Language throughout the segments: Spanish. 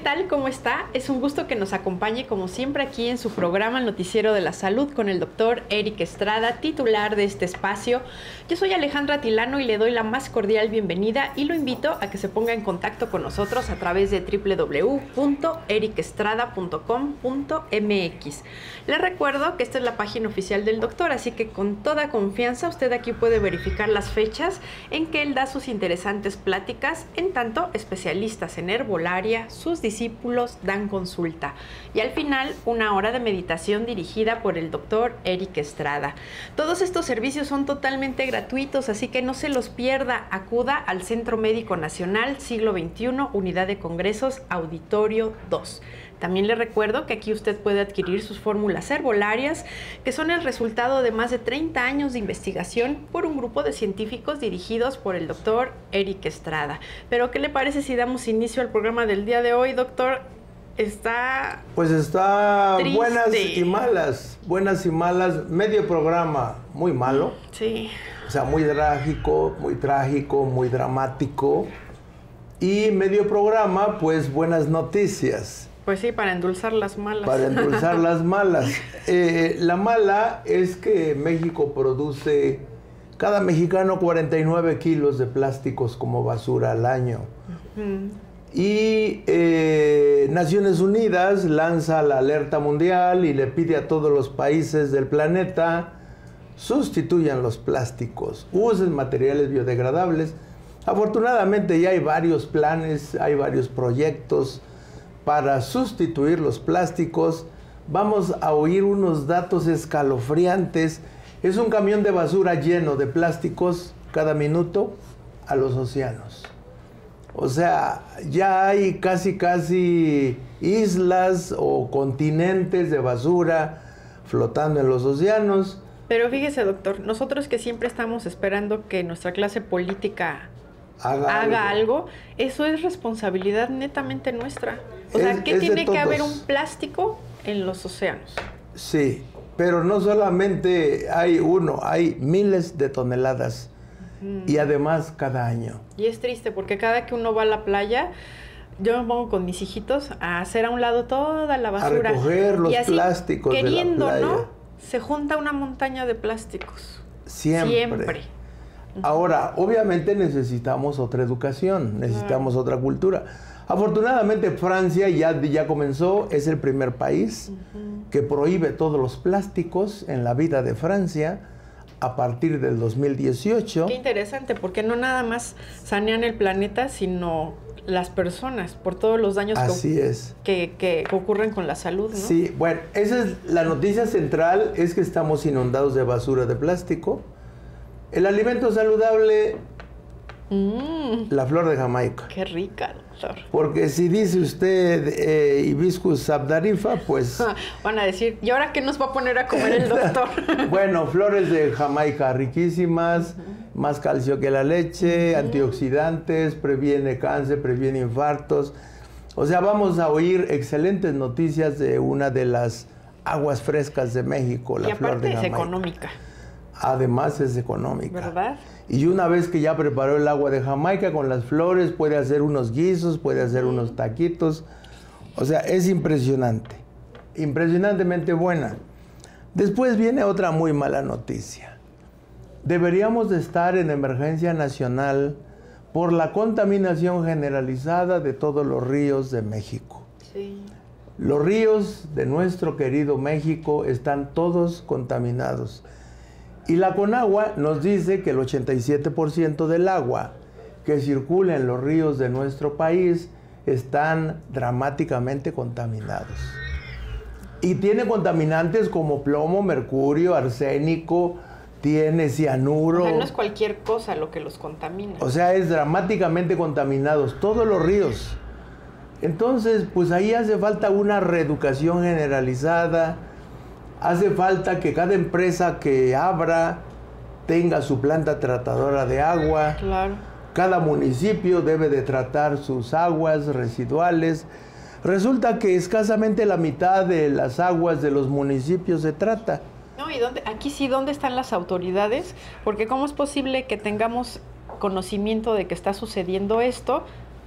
tal? ¿Cómo está? Es un gusto que nos acompañe como siempre aquí en su programa El Noticiero de la Salud con el doctor Eric Estrada, titular de este espacio. Yo soy Alejandra Tilano y le doy la más cordial bienvenida y lo invito a que se ponga en contacto con nosotros a través de www.ericestrada.com.mx. Le recuerdo que esta es la página oficial del doctor, así que con toda confianza usted aquí puede verificar las fechas en que él da sus interesantes pláticas, en tanto especialistas en herbolaria, sus discípulos dan consulta. Y al final, una hora de meditación dirigida por el doctor Eric Estrada. Todos estos servicios son totalmente gratuitos, así que no se los pierda. Acuda al Centro Médico Nacional, Siglo XXI, Unidad de Congresos, Auditorio 2. También le recuerdo que aquí usted puede adquirir sus fórmulas herbolarias, que son el resultado de más de 30 años de investigación por un grupo de científicos dirigidos por el doctor Eric Estrada. Pero, ¿qué le parece si damos inicio al programa del día de hoy, doctor? Está triste. Buenas y malas, medio programa muy malo. Sí. O sea, muy trágico, muy dramático. Y medio programa, pues buenas noticias. Pues sí, para endulzar las malas. Para endulzar las malas. La mala es que México produce, cada mexicano, 49 kilos de plásticos como basura al año. Y Naciones Unidas lanza la alerta mundial y le pide a todos los países del planeta: sustituyan los plásticos, usen materiales biodegradables. Afortunadamente ya hay varios planes, hay varios proyectos para sustituir los plásticos. Vamos a oír unos datos escalofriantes. Es un camión de basura lleno de plásticos cada minuto a los océanos. O sea, ya hay casi islas o continentes de basura flotando en los océanos. Pero fíjese, doctor, nosotros que siempre estamos esperando que nuestra clase política haga algo, eso es responsabilidad netamente nuestra. O sea, ¿qué tiene que haber un plástico en los océanos? Sí, pero no solamente hay uno, hay miles de toneladas. Y además cada año. Y es triste porque cada que uno va a la playa, yo me pongo con mis hijitos a hacer a un lado toda la basura. A recoger los plásticos queriendo, de la playa. ¿No? Se junta una montaña de plásticos. Siempre. Ahora, obviamente necesitamos otra educación, necesitamos otra cultura. Afortunadamente Francia ya comenzó, es el primer país que prohíbe todos los plásticos en la vida de Francia a partir del 2018. Qué interesante, porque no nada más sanean el planeta, sino las personas, por todos los daños que ocurren con la salud, ¿no? Sí, bueno, esa es la noticia central, es que estamos inundados de basura de plástico. El alimento saludable, la flor de Jamaica. Qué rica, doctor. Porque si dice usted Hibiscus sabdarifa, pues... Van a decir, ¿y ahora qué nos va a poner a comer el doctor? Bueno, flores de Jamaica riquísimas, más calcio que la leche, antioxidantes, previene cáncer, previene infartos. O sea, vamos a oír excelentes noticias de una de las aguas frescas de México, la flor de Jamaica. Y aparte es económica. Además es económica. ¿Verdad? Y una vez que ya preparó el agua de Jamaica con las flores, puede hacer unos guisos, puede hacer unos taquitos. O sea, es impresionante. Impresionantemente buena. Después viene otra muy mala noticia. Deberíamos de estar en emergencia nacional por la contaminación generalizada de todos los ríos de México. Sí. Los ríos de nuestro querido México están todos contaminados. Y la Conagua nos dice que el 87% del agua que circula en los ríos de nuestro país están dramáticamente contaminados. Y tiene contaminantes como plomo, mercurio, arsénico, tiene cianuro. O sea, no es cualquier cosa lo que los contamina. O sea, es dramáticamente contaminados todos los ríos. Entonces, pues ahí hace falta una reeducación generalizada. Hace falta que cada empresa que abra tenga su planta tratadora de agua. Claro. Cada municipio debe de tratar sus aguas residuales. Resulta que escasamente la mitad de las aguas de los municipios se trata. No, y aquí sí, ¿dónde están las autoridades? Porque ¿cómo es posible que tengamos conocimiento de que está sucediendo esto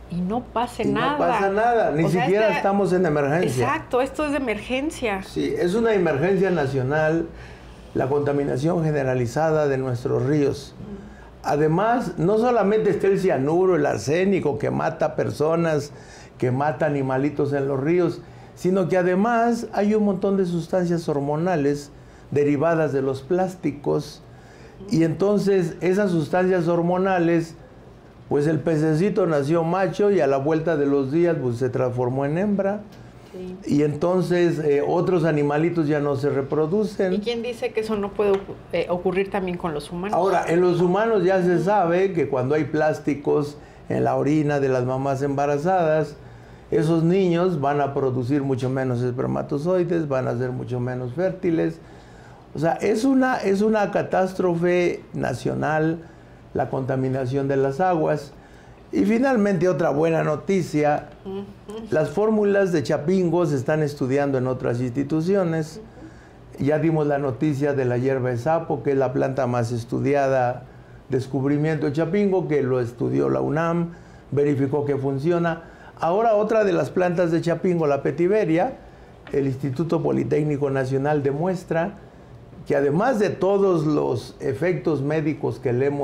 y no pase y nada. No pasa nada, ni siquiera estamos en emergencia. Exacto, esto es de emergencia. Sí, es una emergencia nacional la contaminación generalizada de nuestros ríos. Además, no solamente está el cianuro, el arsénico que mata personas, que mata animalitos en los ríos, sino que además hay un montón de sustancias hormonales derivadas de los plásticos, y entonces esas sustancias hormonales, pues el pececito nació macho y a la vuelta de los días pues se transformó en hembra. Sí. Y entonces otros animalitos ya no se reproducen. ¿Y quién dice que eso no puede ocurrir también con los humanos? Ahora, en los humanos ya se sabe que cuando hay plásticos en la orina de las mamás embarazadas, esos niños van a producir mucho menos espermatozoides, van a ser mucho menos fértiles. O sea, es una catástrofe nacional la contaminación de las aguas. Y finalmente otra buena noticia, las fórmulas de Chapingo se están estudiando en otras instituciones. Ya dimos la noticia de la hierba de sapo, que es la planta más estudiada, descubrimiento de Chapingo, que lo estudió la UNAM, verificó que funciona. Ahora otra de las plantas de Chapingo, la petiveria, el Instituto Politécnico Nacional demuestra que además de todos los efectos médicos que le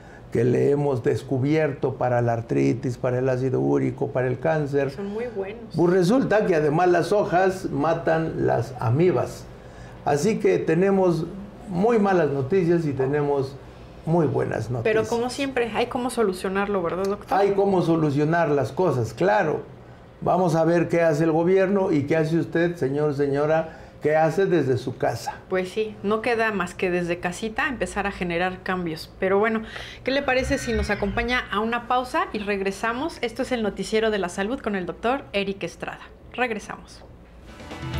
hemos descubierto para la artritis, para el ácido úrico, para el cáncer, son muy buenos. Pues resulta que además las hojas matan las amibas. Así que tenemos muy malas noticias y tenemos muy buenas noticias. Pero como siempre, hay cómo solucionarlo, ¿verdad, doctor? Hay cómo solucionar las cosas, claro. Vamos a ver qué hace el gobierno y qué hace usted, señor, señora, qué hace desde su casa. Pues sí, no queda más que desde casita empezar a generar cambios. Pero bueno, ¿qué le parece si nos acompaña a una pausa y regresamos? Esto es el Noticiero de la Salud con el doctor Eric Estrada. Regresamos.